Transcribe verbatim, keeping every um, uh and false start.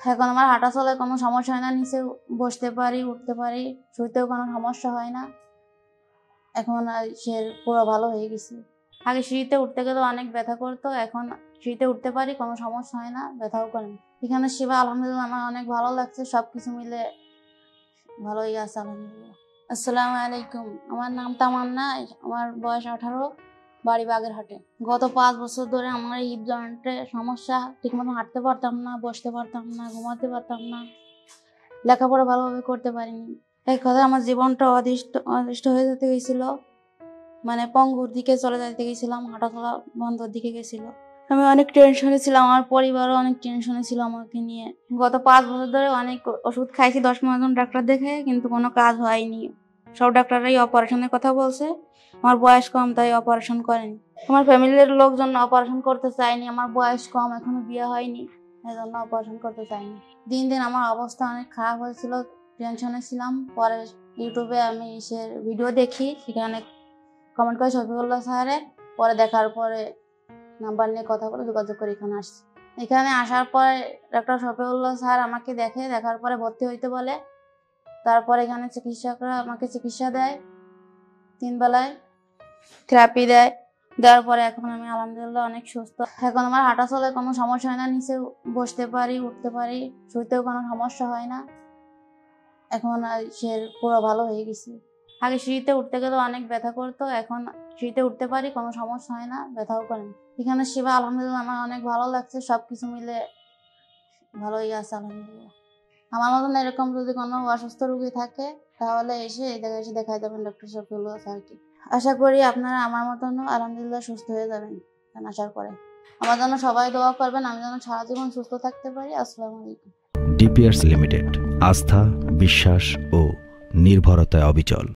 এখন আমার হাঁটা চলায় কোনো সমস্যা হয় না, নিচে বসতে পারি, উঠতে পারি, শুইতেও কোনো সমস্যা হয় না। এখন সে পুরো ভালো হয়ে গেছে। আগে সিঁড়িতে উঠতে গেলে অনেক ব্যথা করতো, এখন সিঁড়িতে উঠতে পারি, কোনো সমস্যা হয় না, ব্যথাও করে না। এখানে সেবা আলহামদুলিল্লাহ আমার অনেক ভালো লাগছে, সব কিছু মিলে ভালোই আছে আলহামদুলিল্লাহ। আসসালামু আলাইকুম, আমার নাম তামান্না, আমার বয়স আঠারো, বাড়ি বাগেরহাটে। গত পাঁচ বছর ধরে আমার হিপ জয়েন্টে সমস্যা, ঠিকমতো হাঁটতে পারতাম না, বসতে পারতাম না, ঘুমাতে পারতাম না, লেখাপড়া ভালোভাবে করতে পারিনি। এক কথায় আমার জীবনটা অদৃষ্ট অদৃষ্ট হয়ে যেতে গেছিল, মানে পঙ্গুর দিকে চলে যেতে গেছিলাম, হাঁটা চলা বন্ধর দিকে গেছিল। আমি অনেক টেনশনে ছিলাম, আমার পরিবারও অনেক টেনশনে ছিল আমাকে নিয়ে। গত পাঁচ বছর ধরে অনেক ওষুধ খাইছি, দশ পনেরো জন ডাক্তার দেখে, কিন্তু কোনো কাজ হয়নি। সব ডাক্তাররাই অপারেশনের কথা বলছে, আমার বয়স কম তাই অপারেশন করেনি। আমার ফ্যামিলির লোকজন অপারেশন করতে চায়নি, আমার বয়স কম, এখনো বিয়ে হয়নি, এই জন্য অপারেশন করতে চাইনি। দিন দিন আমার অবস্থা অনেক খারাপ হয়েছিল, টেনশনে ছিলাম। পরে ইউটিউবে আমি সে ভিডিও দেখি, সেখানে কমেন্ট করে শফিউল্লাহ স্যারে, পরে দেখার পরে নাম্বার নিয়ে কথা বলে যোগাযোগ করে এখানে আসছি। এখানে আসার পরে ডক্টর শফিউল্লাহ স্যার আমাকে দেখে, দেখার পরে ভর্তি হইতে বলে। তারপরে এখানে চিকিৎসকরা আমাকে চিকিৎসা দেয়, তিন বেলায় থেরাপি দেয়। দেওয়ার পরে এখন আমি আলহামদুলিল্লাহ অনেক সুস্থ। এখন আমার হাঁটা চলায় কোনো সমস্যা হয় না, নিচে বসতে পারি, উঠতে পারি, শুইতেও কোনো সমস্যা হয় না। এখন সে পুরো ভালো হয়ে গেছে। আগে সিঁড়িতে উঠতে গেলে অনেক ব্যথা করতো, এখন সিঁড়িতে উঠতে পারি, কোনো সমস্যা হয় না, ব্যথাও করে না। এখানে সেবা আলহামদুলিল্লাহ আমার অনেক ভালো লাগছে, সব কিছু মিলে ভালোই আছে আলহামদুলিল্লাহ। আমার মতন এরকম যদি কোনো অসুস্থ রোগী থাকে তাহলে এসে এই জায়গায় এসে দেখাই যাবেন ডক্টর শফিউল্লাহ স্যারকে। আশা করি আপনারা আমার মতনও আলহামদুলিল্লাহ সুস্থ হয়ে যাবেন আসার পরে। আমার জন্য সবাই দোয়া করবেন, আমি যেন সারা জীবন সুস্থ থাকতে পারি। আসসালামু আলাইকুম। ডিপিআরস লিমিটেড, আস্থা, বিশ্বাস ও নির্ভরতায় অবিচল।